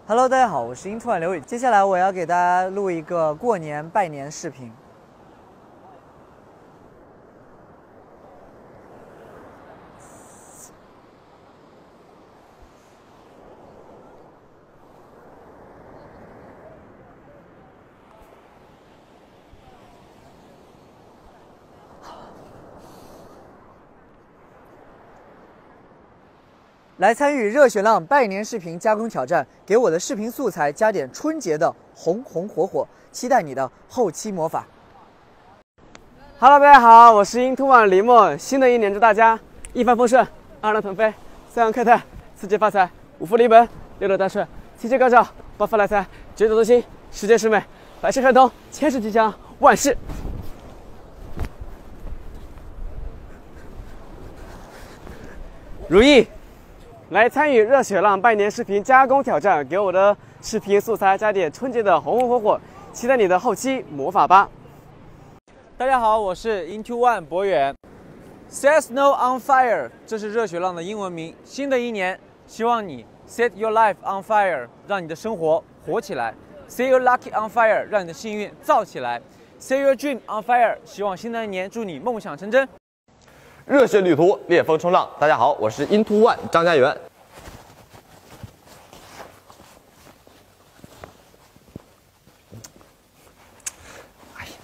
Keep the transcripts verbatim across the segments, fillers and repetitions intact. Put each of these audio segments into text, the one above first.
Hello， 大家好，我是英突万刘宇。接下来我要给大家录一个过年拜年视频。来参与热血浪拜年视频加工挑战，给我的视频素材加点春节的红红火火，期待你的后期魔法。 Hello， 大家好，我是英突万李梦。新的一年祝大家一帆风顺，二郎腾飞，三阳开泰，四季发财，五福临门，六六大顺，七七高照，八福来财，九九同心，十全十美，百事亨通，千事吉祥，万事如意。来参与热血浪拜年视频加工挑战，给我的视频素材加点春节的红红火火，期待你的后期魔法吧。 大家好，我是 Into One 博远。Set Snow on Fire， 这是热血浪的英文名。新的一年，希望你 Set your life on fire， 让你的生活火起来 ；Set your lucky on fire， 让你的幸运造起来 ；Set your dream on fire， 希望新的一年祝你梦想成真。 热血旅途，烈风冲浪。大家好，我是 Into One 张家元。哎呀，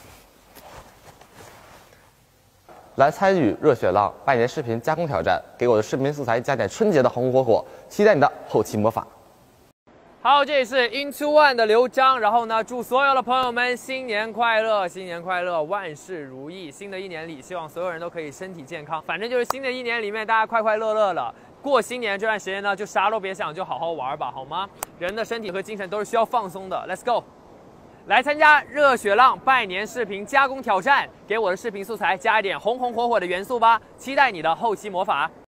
来参与热血浪拜年视频加工挑战，给我的视频素材加点春节的红火火，期待你的后期魔法。 好，这里是 Into One 的刘章，然后呢，祝所有的朋友们新年快乐，新年快乐，万事如意。新的一年里，希望所有人都可以身体健康。反正就是新的一年里面，大家快快乐乐了。过新年这段时间呢，就啥都别想，就好好玩吧，好吗？人的身体和精神都是需要放松的。Let's go， 来参加热血浪拜年视频加工挑战，给我的视频素材加一点红红火火的元素吧，期待你的后期魔法。